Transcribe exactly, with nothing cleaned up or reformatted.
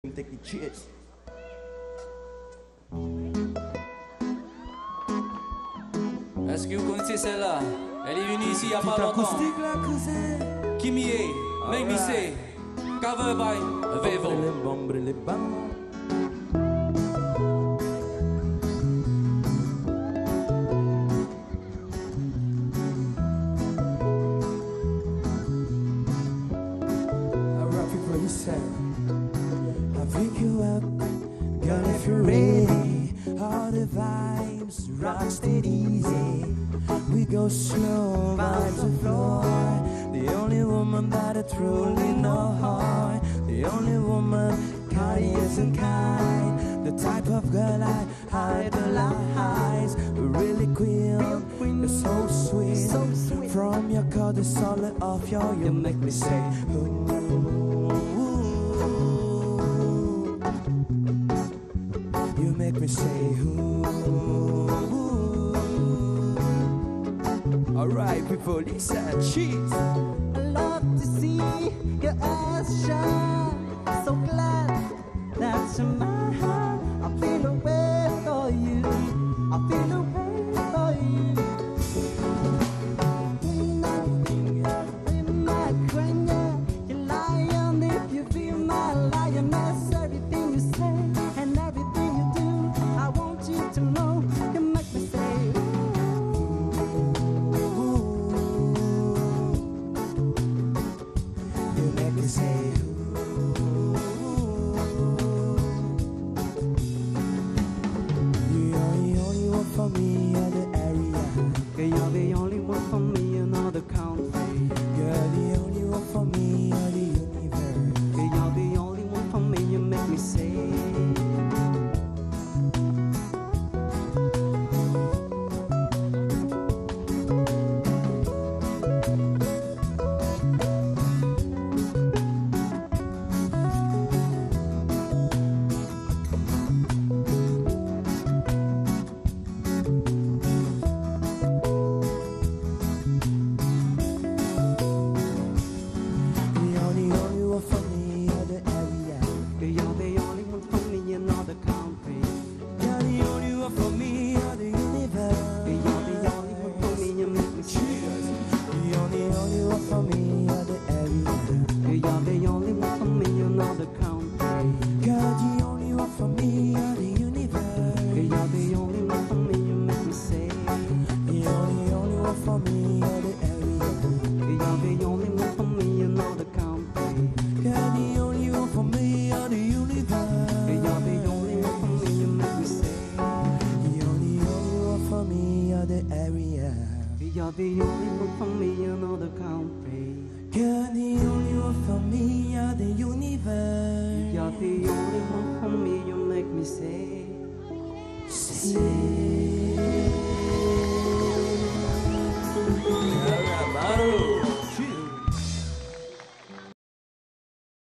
Take the cheers. Est-ce que vous connaissez celle-là? Elle est venue ici il y a pas longtemps. Kimi est, Make Me Say, cover by Vevo. Pick you up, girl, if you're ready. All the vibes, rock steady easy. We go slow, vibes the floor. The only woman that I truly know heart. The only woman courteous and kind. The type of girl I hide the lies. Really queen, you're so sweet. So sweet. From your core, the solid of your, you make me say, ooh. You make me say, ooh. Alright, people, listen, cheese. I love to see your eyes shine. So glad that you're mine. I feel a way for you. I feel a way for you. In my crown, you lion if you feel my lioness. Everything you say and everything you do, I want you to know. You make me say, You make me say, you're the only one for me in the area. you're the only one for me in all the country. You're the only one for me in the universe. You're the only one for me, you make me say. You're the only one for me in the area. You're the only one for me in all the country. You're the only one for me in the universe. You're the only one for me, you make me say. You're the only one for me in the area. You're the only one for me in all the country. You're the only one for me in the universe. You're the only one for me, you make me say. You're the only one for me in the area. You're the only one for me in all the country. You're the only one for me in the universe. You're the only one for me, you make me say. You're the only one for me in the area. You're the only one for me in all the country. You're the only one for me in the universe. You're the only one for me, you make me say. Say.